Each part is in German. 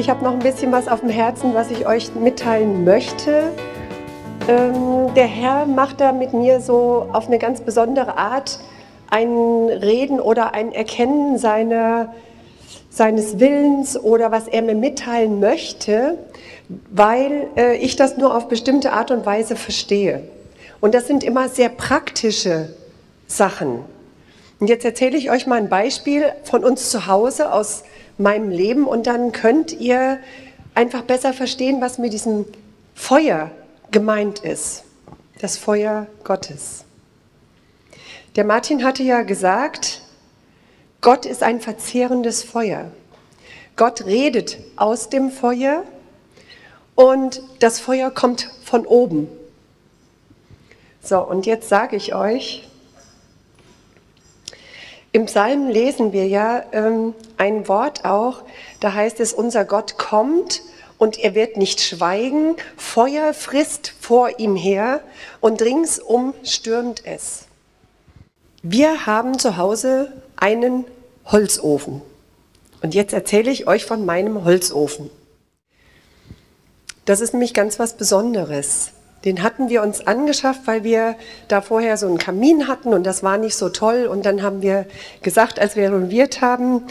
Ich habe noch ein bisschen was auf dem Herzen, was ich euch mitteilen möchte. Der Herr macht da mit mir so auf eine ganz besondere Art ein Reden oder ein Erkennen seines Willens oder was er mir mitteilen möchte, weil ich das nur auf bestimmte Art und Weise verstehe. Und das sind immer sehr praktische Sachen. Und jetzt erzähle ich euch mal ein Beispiel von uns zu Hause aus meinem Leben und dann könnt ihr einfach besser verstehen, was mit diesem Feuer gemeint ist. Das Feuer Gottes. Der Martin hatte ja gesagt, Gott ist ein verzehrendes Feuer. Gott redet aus dem Feuer und das Feuer kommt von oben. So, und jetzt sage ich euch, im Psalm lesen wir ja ein Wort auch, da heißt es, unser Gott kommt und er wird nicht schweigen, Feuer frisst vor ihm her und ringsum stürmt es. Wir haben zu Hause einen Holzofen und jetzt erzähle ich euch von meinem Holzofen. Das ist nämlich ganz was Besonderes. Den hatten wir uns angeschafft, weil wir da vorher so einen Kamin hatten und das war nicht so toll. Und dann haben wir gesagt, als wir renoviert haben,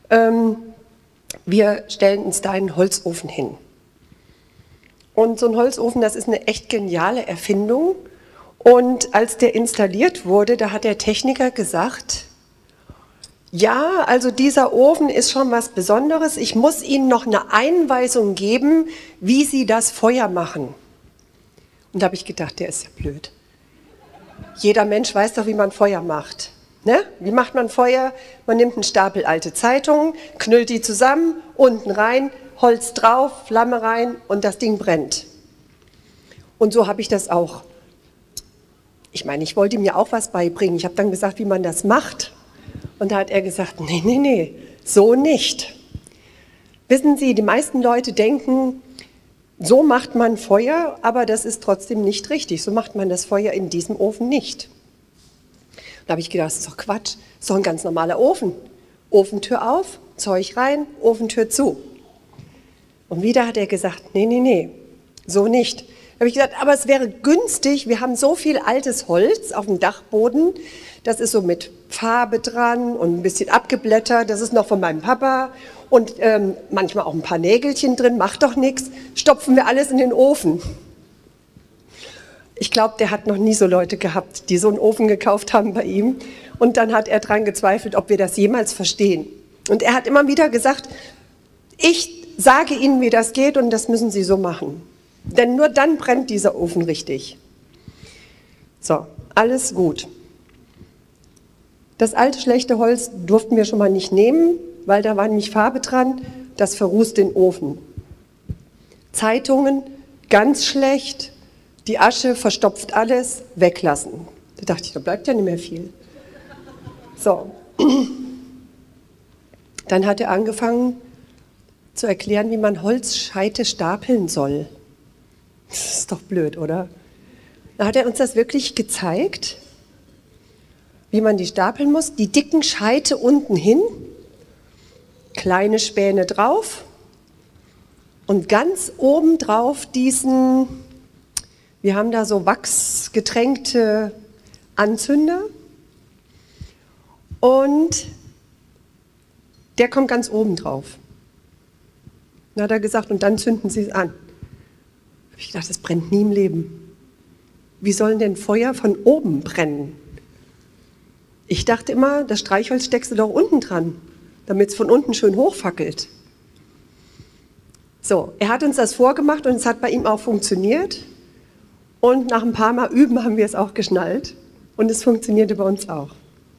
wir stellen uns da einen Holzofen hin. Und so ein Holzofen, das ist eine echt geniale Erfindung. Und als der installiert wurde, da hat der Techniker gesagt, ja, also dieser Ofen ist schon was Besonderes. Ich muss Ihnen noch eine Einweisung geben, wie Sie das Feuer machen. Und da habe ich gedacht, der ist ja blöd. Jeder Mensch weiß doch, wie man Feuer macht. Ne? Wie macht man Feuer? Man nimmt einen Stapel alte Zeitungen, knüllt die zusammen, unten rein, Holz drauf, Flamme rein und das Ding brennt. Und so habe ich das auch. Ich meine, ich wollte ihm ja auch was beibringen. Ich habe dann gesagt, wie man das macht. Und da hat er gesagt, nee, so nicht. Wissen Sie, die meisten Leute denken, so macht man Feuer, aber das ist trotzdem nicht richtig. So macht man das Feuer in diesem Ofen nicht. Da habe ich gedacht, das ist doch Quatsch. Das ist doch ein ganz normaler Ofen. Ofentür auf, Zeug rein, Ofentür zu. Und wieder hat er gesagt, nee, so nicht. Da habe ich gesagt, aber es wäre günstig, wir haben so viel altes Holz auf dem Dachboden, das ist so mit Farbe dran und ein bisschen abgeblättert, das ist noch von meinem Papa und manchmal auch ein paar Nägelchen drin, macht doch nichts, stopfen wir alles in den Ofen. Ich glaube, der hat noch nie so Leute gehabt, die so einen Ofen gekauft haben bei ihm und dann hat er dran gezweifelt, ob wir das jemals verstehen. Und er hat immer wieder gesagt, ich sage Ihnen, wie das geht und das müssen Sie so machen. Denn nur dann brennt dieser Ofen richtig. So, alles gut. Das alte, schlechte Holz durften wir schon mal nicht nehmen, weil da war nämlich Farbe dran, das verrußt den Ofen. Zeitungen, ganz schlecht, die Asche verstopft alles, weglassen. Da dachte ich, da bleibt ja nicht mehr viel. So, dann hat er angefangen zu erklären, wie man Holzscheite stapeln soll. Das ist doch blöd, oder? Da hat er uns das wirklich gezeigt, wie man die stapeln muss. Die dicken Scheite unten hin, kleine Späne drauf und ganz oben drauf diesen, wir haben da so wachsgetränkte Anzünder und der kommt ganz oben drauf. Dann hat er gesagt, und dann zünden Sie es an. Ich dachte, das brennt nie im Leben. Wie sollen denn Feuer von oben brennen? Ich dachte immer, das Streichholz steckst du doch unten dran, damit es von unten schön hochfackelt. So, er hat uns das vorgemacht und es hat bei ihm auch funktioniert. Und nach ein paar Mal üben haben wir es auch geschnallt. Und es funktionierte bei uns auch.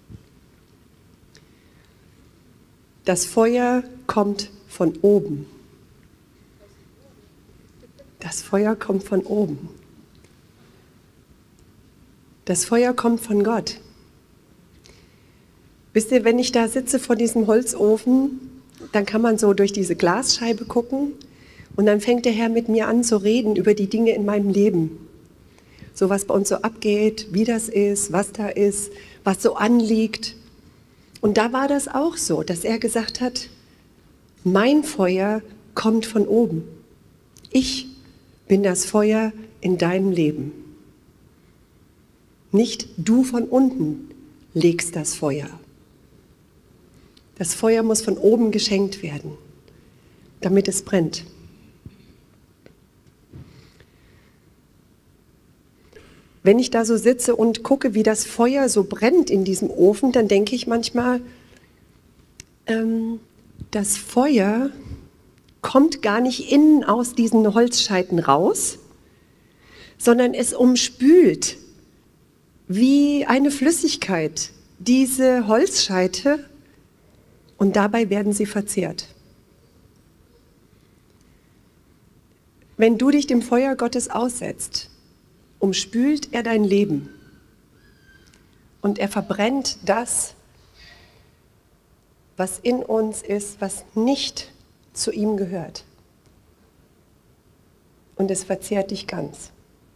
Das Feuer kommt von oben. Das Feuer kommt von oben. Das Feuer kommt von Gott. Wisst ihr, wenn ich da sitze vor diesem Holzofen, dann kann man so durch diese Glasscheibe gucken und dann fängt der Herr mit mir an zu reden über die Dinge in meinem Leben. So was bei uns so abgeht, wie das ist, was da ist, was so anliegt. Und da war das auch so, dass er gesagt hat, mein Feuer kommt von oben. Ich bin das Feuer in deinem Leben. Nicht du von unten legst das Feuer. Das Feuer muss von oben geschenkt werden, damit es brennt. Wenn ich da so sitze und gucke, wie das Feuer so brennt in diesem Ofen, dann denke ich manchmal, das Feuer kommt gar nicht innen aus diesen Holzscheiten raus, sondern es umspült wie eine Flüssigkeit diese Holzscheite und dabei werden sie verzehrt. Wenn du dich dem Feuer Gottes aussetzt, umspült er dein Leben und er verbrennt das, was in uns ist, was nicht zu ihm gehört. Und es verzehrt dich ganz.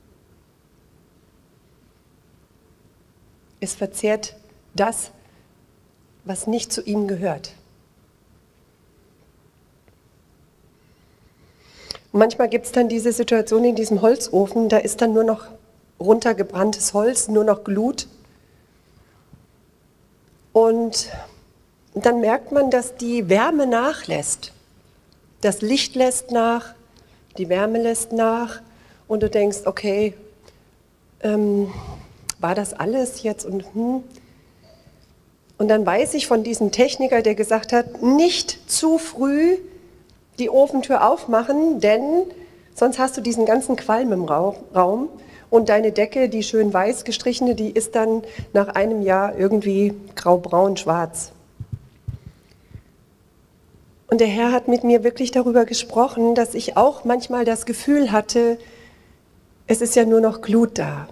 Es verzehrt das, was nicht zu ihm gehört. Und manchmal gibt es dann diese Situation in diesem Holzofen, da ist dann nur noch runtergebranntes Holz, nur noch Glut. Und dann merkt man, dass die Wärme nachlässt. Das Licht lässt nach, die Wärme lässt nach und du denkst, okay, war das alles jetzt? Und dann weiß ich von diesem Techniker, der gesagt hat, nicht zu früh die Ofentür aufmachen, denn sonst hast du diesen ganzen Qualm im Raum und deine Decke, die schön weiß gestrichene, die ist dann nach einem Jahr irgendwie graubraun, schwarz. Und der Herr hat mit mir wirklich darüber gesprochen, dass ich auch manchmal das Gefühl hatte, es ist ja nur noch Glut da.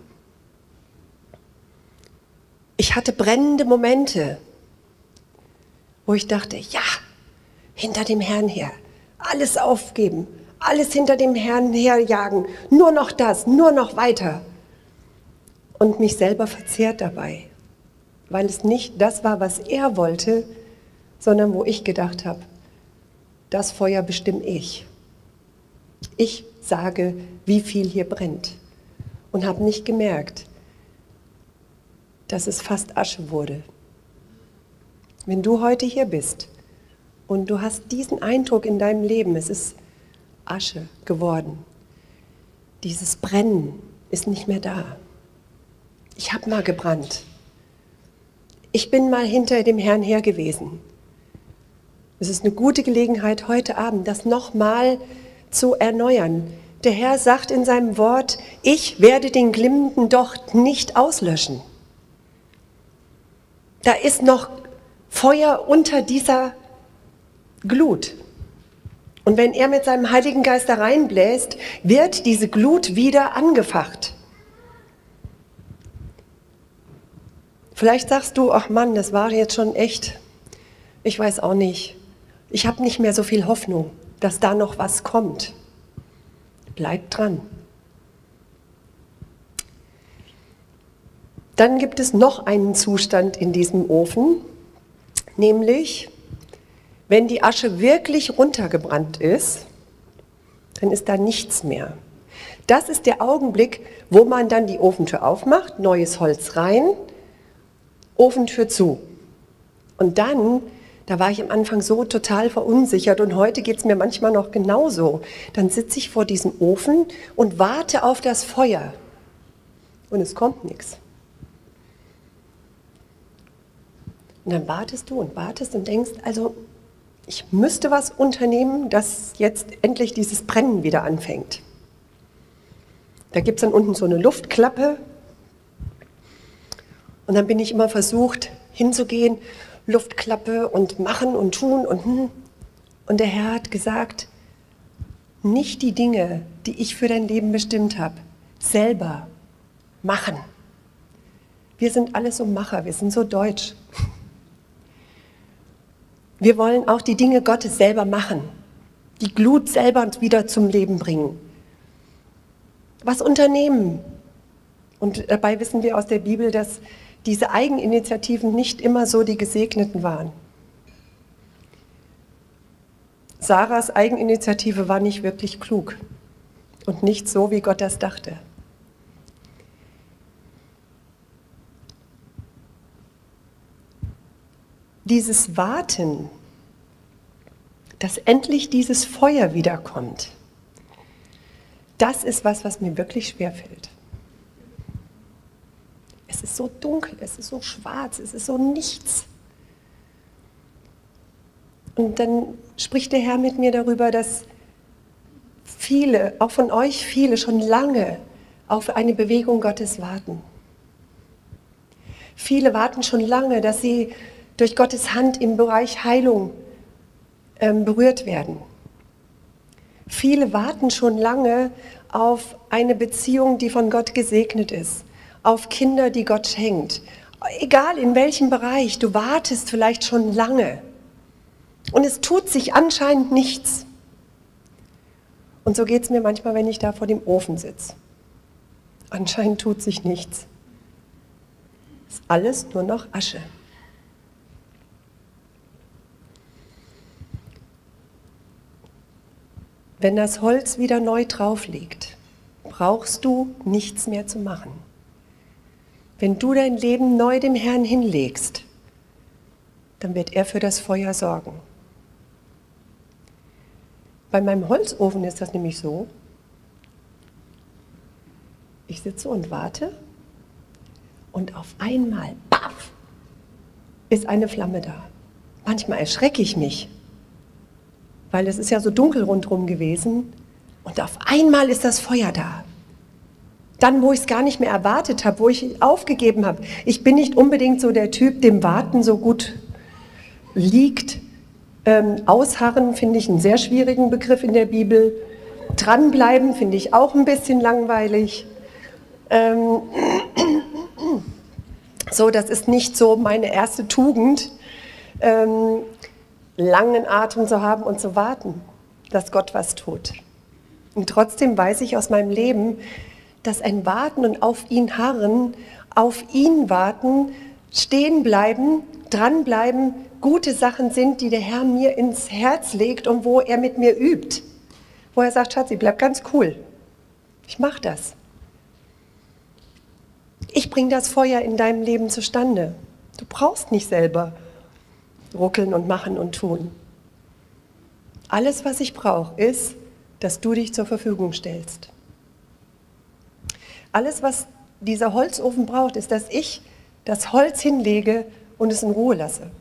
Ich hatte brennende Momente, wo ich dachte, ja, hinter dem Herrn her, alles aufgeben, alles hinter dem Herrn herjagen, nur noch das, nur noch weiter. Und mich selber verzehrt dabei, weil es nicht das war, was er wollte, sondern wo ich gedacht habe, das Feuer bestimme ich. Ich sage, wie viel hier brennt und habe nicht gemerkt, dass es fast Asche wurde. Wenn du heute hier bist und du hast diesen Eindruck in deinem Leben, es ist Asche geworden, dieses Brennen ist nicht mehr da. Ich habe mal gebrannt. Ich bin mal hinter dem Herrn her gewesen. Es ist eine gute Gelegenheit, heute Abend das nochmal zu erneuern. Der Herr sagt in seinem Wort, ich werde den glimmenden Docht nicht auslöschen. Da ist noch Feuer unter dieser Glut. Und wenn er mit seinem Heiligen Geist da reinbläst, wird diese Glut wieder angefacht. Vielleicht sagst du, ach Mann, das war jetzt schon echt, ich weiß auch nicht. Ich habe nicht mehr so viel Hoffnung, dass da noch was kommt. Bleib dran. Dann gibt es noch einen Zustand in diesem Ofen, nämlich, wenn die Asche wirklich runtergebrannt ist, dann ist da nichts mehr. Das ist der Augenblick, wo man dann die Ofentür aufmacht, neues Holz rein, Ofentür zu. Und dann, da war ich am Anfang so total verunsichert und heute geht es mir manchmal noch genauso. Dann sitze ich vor diesem Ofen und warte auf das Feuer und es kommt nichts. Und dann wartest du und denkst, also ich müsste was unternehmen, dass jetzt endlich dieses Brennen wieder anfängt. Da gibt es dann unten so eine Luftklappe und dann bin ich immer versucht hinzugehen, Luftklappe und machen und tun und der Herr hat gesagt, nicht die Dinge, die ich für dein Leben bestimmt habe, selber machen. Wir sind alle so Macher, wir sind so deutsch. Wir wollen auch die Dinge Gottes selber machen, die Glut selber wieder zum Leben bringen. Was unternehmen? Und dabei wissen wir aus der Bibel, dass diese Eigeninitiativen nicht immer so die Gesegneten waren. Sarahs Eigeninitiative war nicht wirklich klug und nicht so, wie Gott das dachte. Dieses Warten, dass endlich dieses Feuer wiederkommt, das ist was mir wirklich schwerfällt. Es ist so dunkel, es ist so schwarz, es ist so nichts. Und dann spricht der Herr mit mir darüber, dass viele, auch von euch viele, schon lange auf eine Bewegung Gottes warten. Viele warten schon lange, dass sie durch Gottes Hand im Bereich Heilung berührt werden. Viele warten schon lange auf eine Beziehung, die von Gott gesegnet ist, auf Kinder, die Gott schenkt. Egal in welchem Bereich, du wartest vielleicht schon lange. Und es tut sich anscheinend nichts. Und so geht es mir manchmal, wenn ich da vor dem Ofen sitze. Anscheinend tut sich nichts. Es ist alles nur noch Asche. Wenn das Holz wieder neu drauf liegt, brauchst du nichts mehr zu machen. Wenn du dein Leben neu dem Herrn hinlegst, dann wird er für das Feuer sorgen. Bei meinem Holzofen ist das nämlich so, ich sitze und warte und auf einmal, baff, ist eine Flamme da. Manchmal erschrecke ich mich, weil es ist ja so dunkel rundherum gewesen und auf einmal ist das Feuer da. Dann, wo ich es gar nicht mehr erwartet habe, wo ich aufgegeben habe. Ich bin nicht unbedingt so der Typ, dem Warten so gut liegt. Ausharren finde ich einen sehr schwierigen Begriff in der Bibel. Dranbleiben finde ich auch ein bisschen langweilig. So, das ist nicht so meine erste Tugend, langen Atem zu haben und zu warten, dass Gott was tut. Und trotzdem weiß ich aus meinem Leben, dass ein Warten und auf ihn harren, auf ihn warten, stehen bleiben, dranbleiben, gute Sachen sind, die der Herr mir ins Herz legt und wo er mit mir übt. Wo er sagt, Schatzi, bleib ganz cool. Ich mache das. Ich bringe das Feuer in deinem Leben zustande. Du brauchst nicht selber ruckeln und machen und tun. Alles, was ich brauche, ist, dass du dich zur Verfügung stellst. Alles, was dieser Holzofen braucht, ist, dass ich das Holz hinlege und es in Ruhe lasse.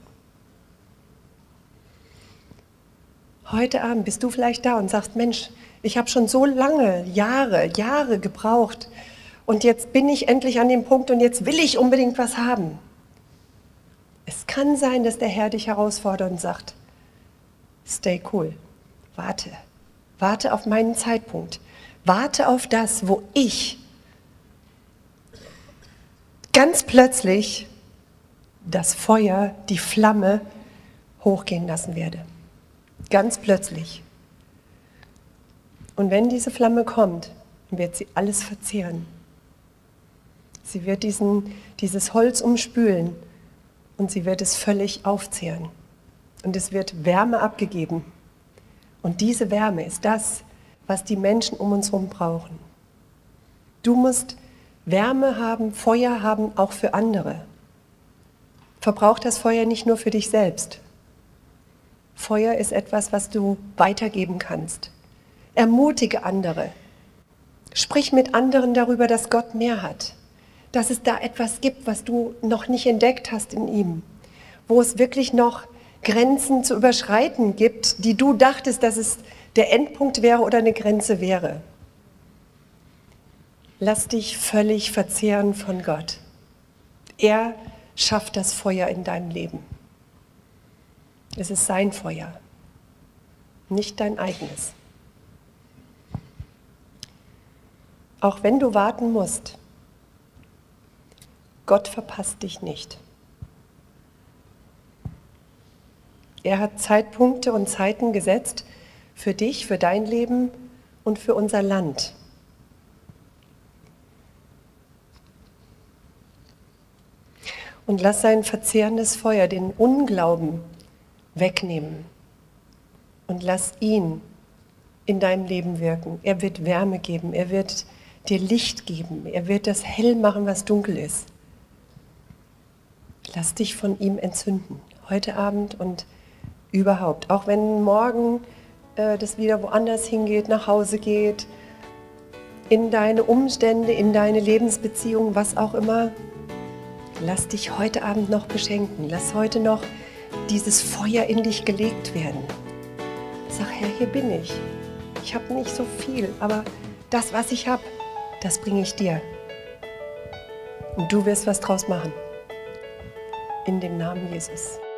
Heute Abend bist du vielleicht da und sagst, Mensch, ich habe schon so lange, Jahre gebraucht und jetzt bin ich endlich an dem Punkt und jetzt will ich unbedingt was haben. Es kann sein, dass der Herr dich herausfordert und sagt, stay cool, warte auf meinen Zeitpunkt, warte auf das, wo ich ganz plötzlich das Feuer, die Flamme hochgehen lassen werde. Ganz plötzlich. Und wenn diese Flamme kommt, dann wird sie alles verzehren. Sie wird dieses Holz umspülen und sie wird es völlig aufzehren. Und es wird Wärme abgegeben. Und diese Wärme ist das, was die Menschen um uns herum brauchen. Du musst Wärme haben, Feuer haben, auch für andere. Verbrauch das Feuer nicht nur für dich selbst. Feuer ist etwas, was du weitergeben kannst. Ermutige andere. Sprich mit anderen darüber, dass Gott mehr hat. Dass es da etwas gibt, was du noch nicht entdeckt hast in ihm. Wo es wirklich noch Grenzen zu überschreiten gibt, die du dachtest, dass es der Endpunkt wäre oder eine Grenze wäre. Lass dich völlig verzehren von Gott. Er schafft das Feuer in deinem Leben. Es ist sein Feuer, nicht dein eigenes. Auch wenn du warten musst, Gott verpasst dich nicht. Er hat Zeitpunkte und Zeiten gesetzt für dich, für dein Leben und für unser Land. Und lass sein verzehrendes Feuer den Unglauben wegnehmen. und lass ihn in deinem Leben wirken. Er wird Wärme geben, er wird dir Licht geben, er wird das hell machen, was dunkel ist. Lass dich von ihm entzünden, heute Abend und überhaupt. Auch wenn morgen das wieder woanders hingeht, nach Hause geht, in deine Umstände, in deine Lebensbeziehungen, was auch immer. Lass dich heute Abend noch beschenken. Lass heute noch dieses Feuer in dich gelegt werden. Sag, Herr, hier bin ich. Ich habe nicht so viel, aber das, was ich habe, das bringe ich dir. Und du wirst was draus machen. In dem Namen Jesus.